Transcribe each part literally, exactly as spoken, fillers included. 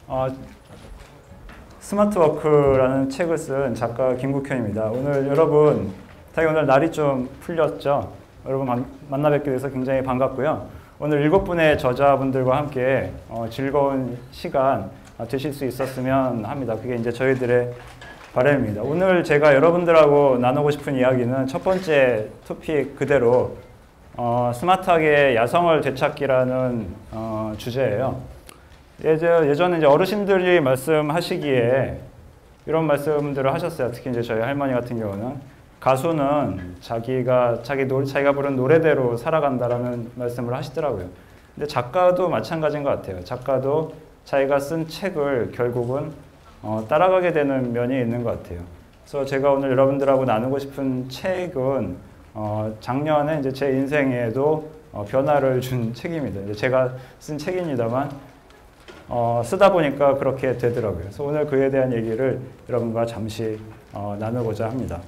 어, 스마트워크라는 책을 쓴 작가 김국현입니다. 오늘 여러분, 당연히 오늘 날이 좀 풀렸죠? 여러분 만, 만나 뵙게 돼서 굉장히 반갑고요. 오늘 일곱 분의 저자분들과 함께 어, 즐거운 시간 되실 수 있었으면 합니다. 그게 이제 저희들의 바람입니다. 오늘 제가 여러분들하고 나누고 싶은 이야기는 첫 번째 토픽 그대로 어, 스마트하게 야성을 되찾기라는 어, 주제예요. 예전, 예전에 이제 어르신들이 말씀하시기에 이런 말씀들을 하셨어요. 특히 이제 저희 할머니 같은 경우는 가수는 자기가 자기 노, 자기가 부른 노래대로 살아간다라는 말씀을 하시더라고요. 근데 작가도 마찬가지인 것 같아요. 작가도 자기가 쓴 책을 결국은 어, 따라가게 되는 면이 있는 것 같아요. 그래서 제가 오늘 여러분들하고 나누고 싶은 책은 어, 작년에 이제 제 인생에도 어, 변화를 준 책입니다. 이제 제가 쓴 책입니다만 어, 쓰다 보니까 그렇게 되더라고요. 그래서 오늘 그에 대한 얘기를 여러분과 잠시 어, 나누고자 합니다.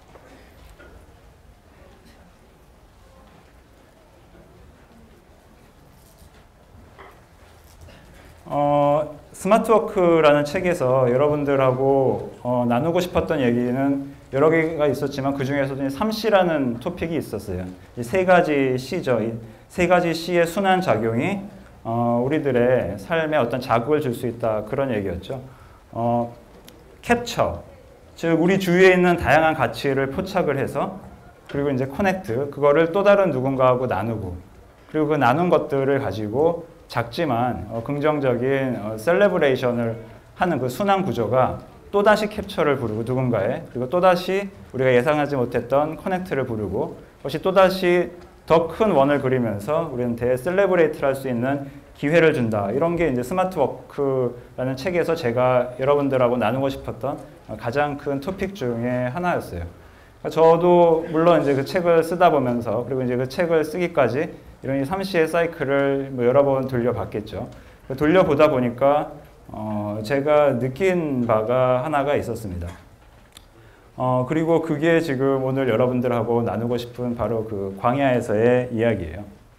어, 스마트워크라는 책에서 여러분들하고 어, 나누고 싶었던 얘기는 여러 개가 있었지만 그 중에서도 삼 씨라는 토픽이 있었어요. 이 세 가지 C죠. 이 세 가지 C의 순환 작용이 어, 우리들의 삶에 어떤 자극을 줄 수 있다. 그런 얘기였죠. 어, 캡처, 즉 우리 주위에 있는 다양한 가치를 포착을 해서 그리고 이제 커넥트, 그거를 또 다른 누군가하고 나누고 그리고 그 나눈 것들을 가지고 작지만 어, 긍정적인 어, 셀레브레이션을 하는 그 순환 구조가 또다시 캡처를 부르고 누군가에 그리고 또다시 우리가 예상하지 못했던 커넥트를 부르고 그것이 또다시 더 큰 원을 그리면서 우리는 대셀레브레이트를 할 수 있는 기회를 준다. 이런 게 이제 스마트워크라는 책에서 제가 여러분들하고 나누고 싶었던 가장 큰 토픽 중에 하나였어요. 저도 물론 이제 그 책을 쓰다 보면서 그리고 이제 그 책을 쓰기까지 이런 삼 씨의 사이클을 뭐 여러 번 돌려봤겠죠. 돌려보다 보니까 어 제가 느낀 바가 하나가 있었습니다. 어 그리고 그게 지금 오늘 여러분들하고 나누고 싶은 바로 그 광야에서의 이야기예요.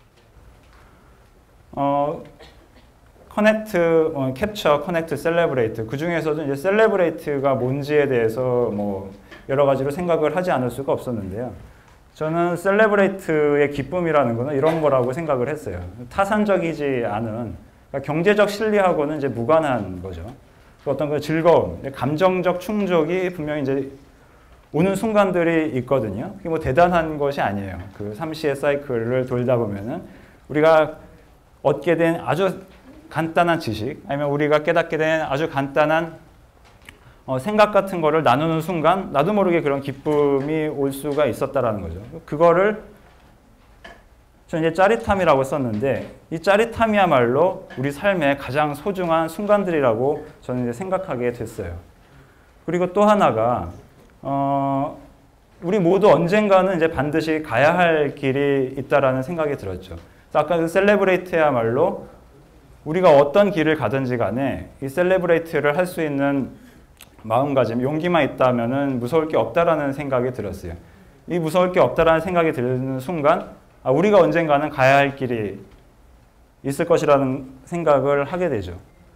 어 커넥트, 어, 캡처, 커넥트, 셀레브레이트. 그 중에서도 이제 셀레브레이트가 뭔지에 대해서 뭐 여러 가지로 생각을 하지 않을 수가 없었는데요. 저는 셀레브레이트의 기쁨이라는 거는 이런 거라고 생각을 했어요. 타산적이지 않은, 그러니까 경제적 실리하고는 이제 무관한 거죠. 어떤 그 즐거움, 감정적 충족이 분명히 이제 오는 순간들이 있거든요. 그게 뭐 대단한 것이 아니에요. 그 삼 씨의 사이클을 돌다 보면은 우리가 얻게 된 아주 간단한 지식, 아니면 우리가 깨닫게 된 아주 간단한 어, 생각 같은 거를 나누는 순간 나도 모르게 그런 기쁨이 올 수가 있었다라는 거죠. 그거를 저는 이제 짜릿함이라고 썼는데 이 짜릿함이야말로 우리 삶의 가장 소중한 순간들이라고 저는 이제 생각하게 됐어요. 그리고 또 하나가 어, 우리 모두 언젠가는 이제 반드시 가야 할 길이 있다라는 생각이 들었죠. 아까 그 셀레브레이트야말로 우리가 어떤 길을 가든지 간에 이 셀레브레이트를 할 수 있는 마음가짐, 용기만 있다면은 무서울 게 없다라는 생각이 들었어요. 이 무서울 게 없다라는 생각이 드는 순간 아, 우리가 언젠가는 가야 할 길이 있을 것이라는 생각을 하게 되죠.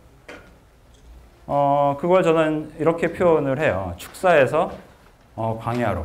어, 그걸 저는 이렇게 표현을 해요. 축사에서 어, 광야로.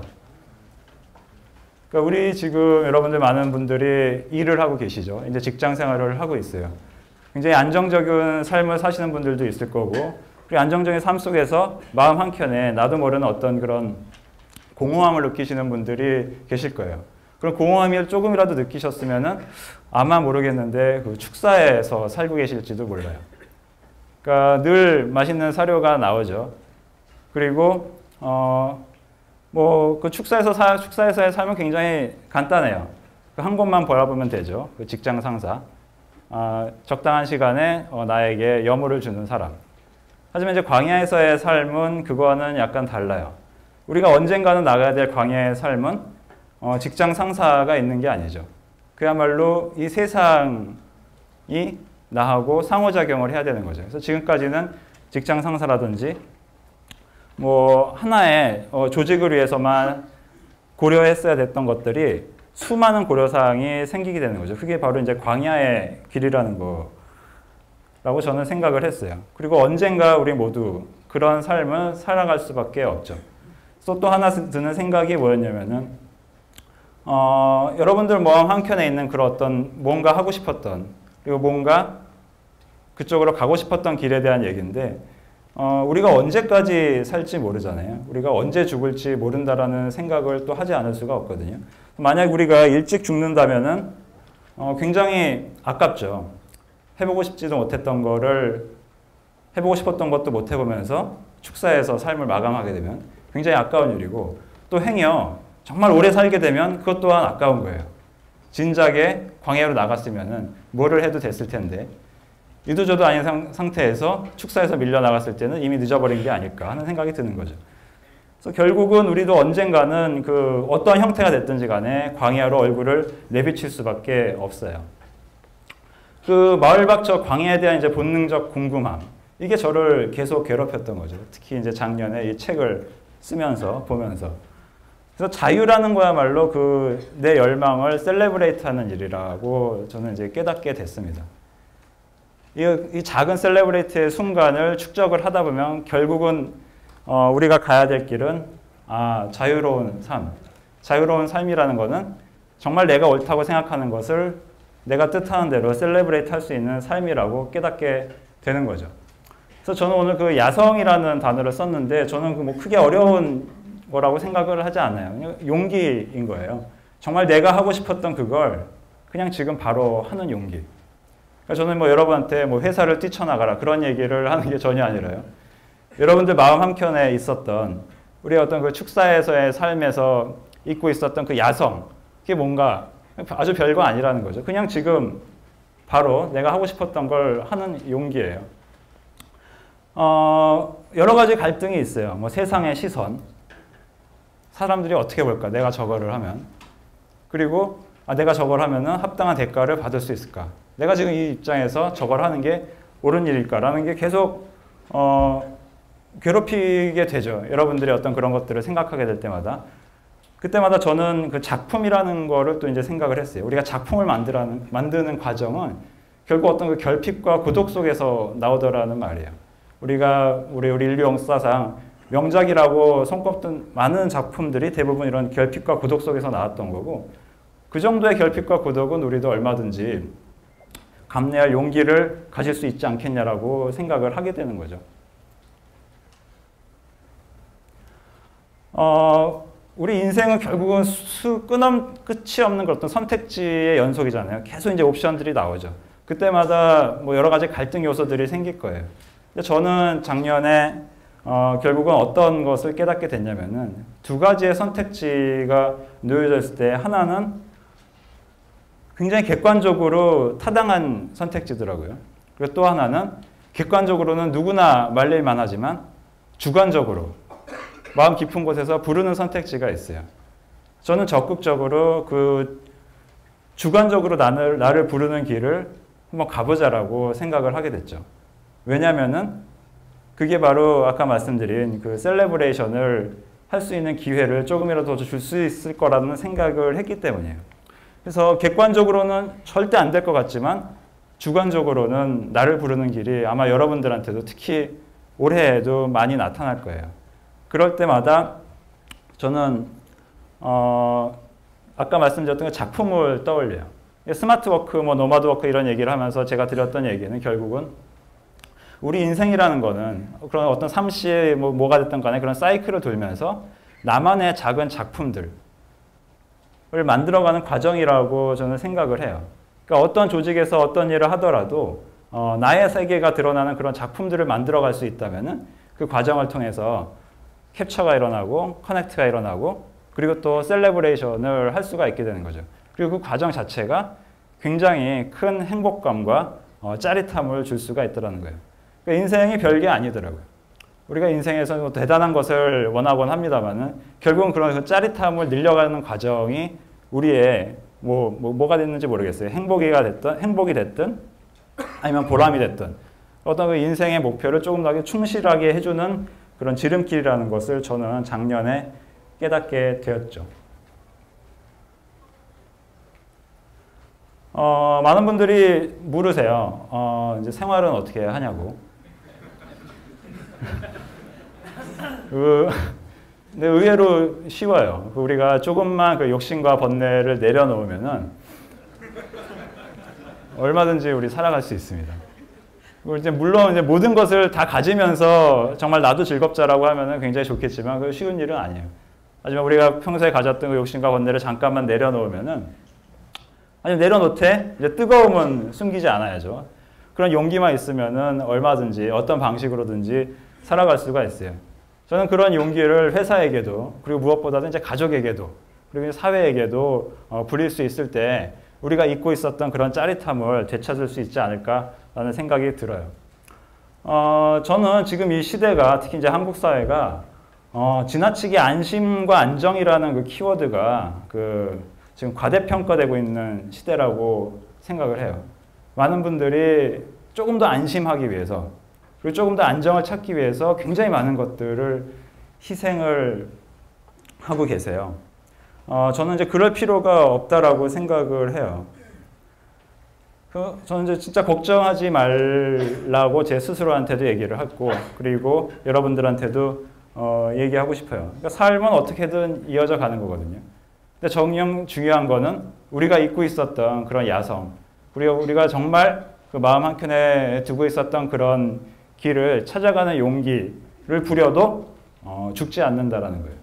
그러니까 우리 지금 여러분들 많은 분들이 일을 하고 계시죠. 이제 직장 생활을 하고 있어요. 굉장히 안정적인 삶을 사시는 분들도 있을 거고 그리고 안정적인 삶 속에서 마음 한켠에 나도 모르는 어떤 그런 공허함을 느끼시는 분들이 계실 거예요. 그런 공허함을 조금이라도 느끼셨으면은 아마 모르겠는데 그 축사에서 살고 계실지도 몰라요. 그러니까 늘 맛있는 사료가 나오죠. 그리고 어 뭐 그 축사에서 사, 축사에서의 삶은 굉장히 간단해요. 그 한 곳만 바라보면 되죠. 그 직장 상사. 아, 적당한 시간에 어, 나에게 여물을 주는 사람. 하지만 이제 광야에서의 삶은 그거와는 약간 달라요. 우리가 언젠가는 나가야 될 광야의 삶은 어, 직장 상사가 있는 게 아니죠. 그야말로 이 세상이 나하고 상호작용을 해야 되는 거죠. 그래서 지금까지는 직장 상사라든지 뭐 하나의 어, 조직을 위해서만 고려했어야 됐던 것들이 수많은 고려사항이 생기게 되는 거죠. 그게 바로 이제 광야의 길이라는 라고 저는 생각을 했어요. 그리고 언젠가 우리 모두 그런 삶을 살아갈 수밖에 없죠. 그래서 또 하나 드는 생각이 뭐였냐면은 어, 여러분들 마음 한켠에 있는 그런 어떤 뭔가 하고 싶었던 그리고 뭔가 그쪽으로 가고 싶었던 길에 대한 얘기인데 어, 우리가 언제까지 살지 모르잖아요. 우리가 언제 죽을지 모른다라는 생각을 또 하지 않을 수가 없거든요. 만약 우리가 일찍 죽는다면은 어, 굉장히 아깝죠. 해보고 싶지도 못했던 거를 해보고 싶었던 것도 못 해보면서 축사에서 삶을 마감하게 되면 굉장히 아까운 일이고 또 행여 정말 오래 살게 되면 그것 또한 아까운 거예요. 진작에 광야로 나갔으면은 뭐를 해도 됐을 텐데 이도저도 아닌 상, 상태에서 축사에서 밀려나갔을 때는 이미 늦어버린 게 아닐까 하는 생각이 드는 거죠. 그래서 결국은 우리도 언젠가는 그 어떠한 형태가 됐든지 간에 광야로 얼굴을 내비칠 수밖에 없어요. 그 마을박처 광야에 대한 이제 본능적 궁금함 이게 저를 계속 괴롭혔던 거죠. 특히 이제 작년에 이 책을 쓰면서 보면서 그래서 자유라는 거야말로 그 내 열망을 셀레브레이트하는 일이라고 저는 이제 깨닫게 됐습니다. 이, 이 작은 셀레브레이트의 순간을 축적을 하다 보면 결국은 어, 우리가 가야 될 길은 아 자유로운 삶, 자유로운 삶이라는 거는 정말 내가 옳다고 생각하는 것을 내가 뜻하는 대로 셀레브레이트 할 수 있는 삶이라고 깨닫게 되는 거죠. 그래서 저는 오늘 그 야성이라는 단어를 썼는데 저는 그 뭐 크게 어려운 거라고 생각을 하지 않아요. 용기인 거예요. 정말 내가 하고 싶었던 그걸 그냥 지금 바로 하는 용기. 그러니까 저는 뭐 여러분한테 뭐 회사를 뛰쳐나가라 그런 얘기를 하는 게 전혀 아니라요. 여러분들 마음 한켠에 있었던 우리 어떤 그 축사에서의 삶에서 잊고 있었던 그 야성 그게 뭔가 아주 별거 아니라는 거죠. 그냥 지금 바로 내가 하고 싶었던 걸 하는 용기예요. 어, 여러 가지 갈등이 있어요. 뭐 세상의 시선, 사람들이 어떻게 볼까? 내가 저거를 하면 그리고 아, 내가 저걸 하면은 합당한 대가를 받을 수 있을까? 내가 지금 이 입장에서 저걸 하는 게 옳은 일일까라는 게 계속 어, 괴롭히게 되죠. 여러분들이 어떤 그런 것들을 생각하게 될 때마다 그때마다 저는 그 작품이라는 거를 또 이제 생각을 했어요. 우리가 작품을 만드는 만드는 과정은 결국 어떤 그 결핍과 고독 속에서 나오더라는 말이에요. 우리가 우리 우리 인류 역사상 명작이라고 손꼽던 많은 작품들이 대부분 이런 결핍과 고독 속에서 나왔던 거고 그 정도의 결핍과 고독은 우리도 얼마든지 감내할 용기를 가질 수 있지 않겠냐라고 생각을 하게 되는 거죠. 어, 우리 인생은 결국은 수, 끊임, 끝이 없는 어떤 선택지의 연속이잖아요. 계속 이제 옵션들이 나오죠. 그때마다 뭐 여러 가지 갈등 요소들이 생길 거예요. 근데 저는 작년에 어, 결국은 어떤 것을 깨닫게 됐냐면은 두 가지의 선택지가 놓여져 있을 때 하나는 굉장히 객관적으로 타당한 선택지더라고요. 그리고 또 하나는 객관적으로는 누구나 말릴만 하지만 주관적으로 마음 깊은 곳에서 부르는 선택지가 있어요. 저는 적극적으로 그 주관적으로 나를, 나를 부르는 길을 한번 가보자라고 생각을 하게 됐죠. 왜냐면은 그게 바로 아까 말씀드린 그 셀레브레이션을 할 수 있는 기회를 조금이라도 줄 수 있을 거라는 생각을 했기 때문이에요. 그래서 객관적으로는 절대 안 될 것 같지만 주관적으로는 나를 부르는 길이 아마 여러분들한테도 특히 올해에도 많이 나타날 거예요. 그럴 때마다 저는 어 아까 말씀드렸던 작품을 떠올려요. 스마트워크, 뭐 노마드워크 이런 얘기를 하면서 제가 드렸던 얘기는 결국은 우리 인생이라는 거는 그런 어떤 삶시 뭐 뭐가 됐든 간에 그런 사이클을 돌면서 나만의 작은 작품들을 만들어가는 과정이라고 저는 생각을 해요. 그러니까 어떤 조직에서 어떤 일을 하더라도 어, 나의 세계가 드러나는 그런 작품들을 만들어갈 수 있다면은 그 과정을 통해서 캡처가 일어나고 커넥트가 일어나고 그리고 또 셀레브레이션을 할 수가 있게 되는 거죠. 그리고 그 과정 자체가 굉장히 큰 행복감과 어, 짜릿함을 줄 수가 있더라는 거예요. 그러니까 인생이 별게 아니더라고요. 우리가 인생에서 뭐 대단한 것을 원하곤 합니다만은 결국은 그런 그 짜릿함을 늘려가는 과정이 우리의 뭐, 뭐 뭐가 됐는지 모르겠어요. 행복이가 됐든 행복이 됐든 아니면 보람이 됐든 어떤 그 인생의 목표를 조금 더 충실하게 해주는 그런 지름길이라는 것을 저는 작년에 깨닫게 되었죠. 어, 많은 분들이 물으세요. 어, 이제 생활은 어떻게 하냐고. 그, 근데 의외로 쉬워요. 우리가 조금만 그 욕심과 번뇌를 내려놓으면은 얼마든지 우리 살아갈 수 있습니다. 그리고 이제 물론 이제 모든 것을 다 가지면서 정말 나도 즐겁자라고 하면은 굉장히 좋겠지만 그 쉬운 일은 아니에요. 하지만 우리가 평소에 가졌던 그 욕심과 번뇌를 잠깐만 내려놓으면은 아니면 내려놓되 이제 뜨거움은 숨기지 않아야죠. 그런 용기만 있으면은 얼마든지 어떤 방식으로든지 살아갈 수가 있어요. 저는 그런 용기를 회사에게도 그리고 무엇보다도 이제 가족에게도 그리고 사회에게도 어, 부릴 수 있을 때 우리가 잊고 있었던 그런 짜릿함을 되찾을 수 있지 않을까라는 생각이 들어요. 어, 저는 지금 이 시대가 특히 이제 한국 사회가 어, 지나치게 안심과 안정이라는 그 키워드가 그 지금 과대평가되고 있는 시대라고 생각을 해요. 많은 분들이 조금 더 안심하기 위해서 그리고 조금 더 안정을 찾기 위해서 굉장히 많은 것들을 희생을 하고 계세요. 어, 저는 이제 그럴 필요가 없다라고 생각을 해요. 그, 저는 이제 진짜 걱정하지 말라고 제 스스로한테도 얘기를 하고 그리고 여러분들한테도 어, 얘기하고 싶어요. 그러니까 삶은 어떻게든 이어져 가는 거거든요. 근데 정녕 중요한 거는 우리가 잊고 있었던 그런 야성, 우리가, 우리가 정말 그 마음 한켠에 두고 있었던 그런 길을 찾아가는 용기를 부려도 어, 죽지 않는다라는 거예요.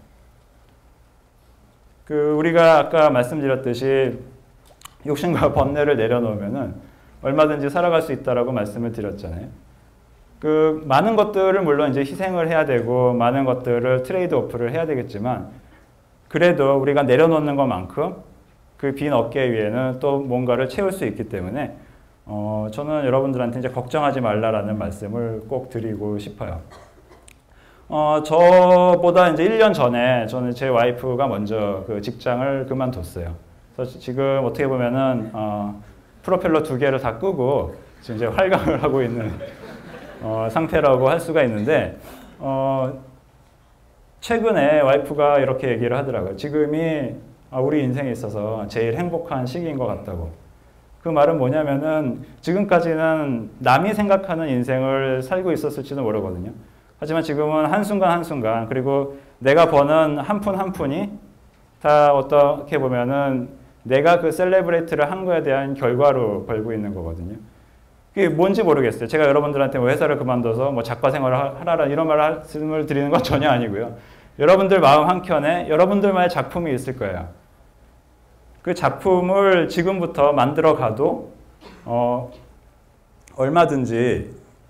그 우리가 아까 말씀드렸듯이 욕심과 번뇌를 내려놓으면은 얼마든지 살아갈 수 있다라고 말씀을 드렸잖아요. 그 많은 것들을 물론 이제 희생을 해야 되고 많은 것들을 트레이드 오프를 해야 되겠지만 그래도 우리가 내려놓는 것만큼 그 빈 어깨 위에는 또 뭔가를 채울 수 있기 때문에 어, 저는 여러분들한테 이제 걱정하지 말라라는 말씀을 꼭 드리고 싶어요. 어, 저보다 이제 일 년 전에 저는 제 와이프가 먼저 그 직장을 그만뒀어요. 그래서 지금 어떻게 보면은 어, 프로펠러 두 개를 다 끄고 지금 이제 활강을 하고 있는 어, 상태라고 할 수가 있는데 어, 최근에 와이프가 이렇게 얘기를 하더라고요. 지금이 우리 인생에 있어서 제일 행복한 시기인 것 같다고. 그 말은 뭐냐면은 지금까지는 남이 생각하는 인생을 살고 있었을지도 모르거든요. 하지만 지금은 한순간 한순간 그리고 내가 버는 한 푼 한 푼이 다 어떻게 보면은 내가 그 셀레브레이트를 한 거에 대한 결과로 벌고 있는 거거든요. 그게 뭔지 모르겠어요. 제가 여러분들한테 뭐 회사를 그만둬서 뭐 작가 생활을 하라라 이런 말씀을 드리는 건 전혀 아니고요. 여러분들 마음 한켠에 여러분들만의 작품이 있을 거예요. 그 작품을 지금부터 만들어 가도 어, 얼마든지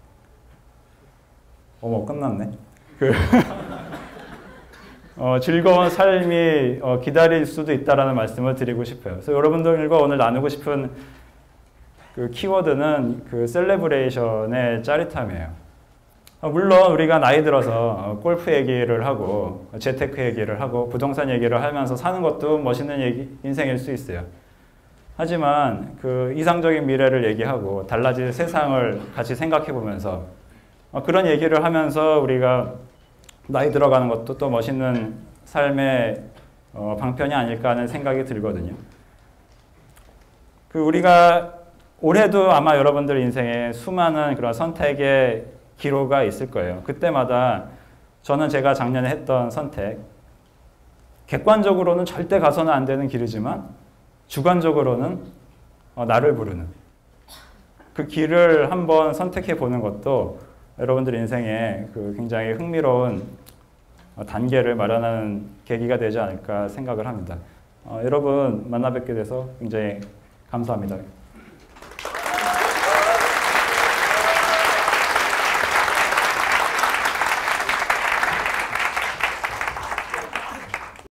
어머 끝났네. 그 어, 즐거운 삶이 어, 기다릴 수도 있다라는 말씀을 드리고 싶어요. 그래서 여러분들과 오늘 나누고 싶은 그 키워드는 그 셀레브레이션의 짜릿함이에요. 어, 물론 우리가 나이 들어서 골프 얘기를 하고 재테크 얘기를 하고 부동산 얘기를 하면서 사는 것도 멋있는 얘기, 인생일 수 있어요. 하지만 그 이상적인 미래를 얘기하고 달라질 세상을 같이 생각해 보면서 어, 그런 얘기를 하면서 우리가 나이 들어가는 것도 또 멋있는 삶의 어, 방편이 아닐까 하는 생각이 들거든요. 그 우리가 올해도 아마 여러분들 인생에 수많은 그런 선택의 기로가 있을 거예요. 그때마다 저는 제가 작년에 했던 선택, 객관적으로는 절대 가서는 안 되는 길이지만 주관적으로는 어, 나를 부르는 그 길을 한번 선택해 보는 것도 여러분들 인생에 그 굉장히 흥미로운 단계를 마련하는 계기가 되지 않을까 생각을 합니다. 어, 여러분 만나 뵙게 돼서 굉장히 감사합니다.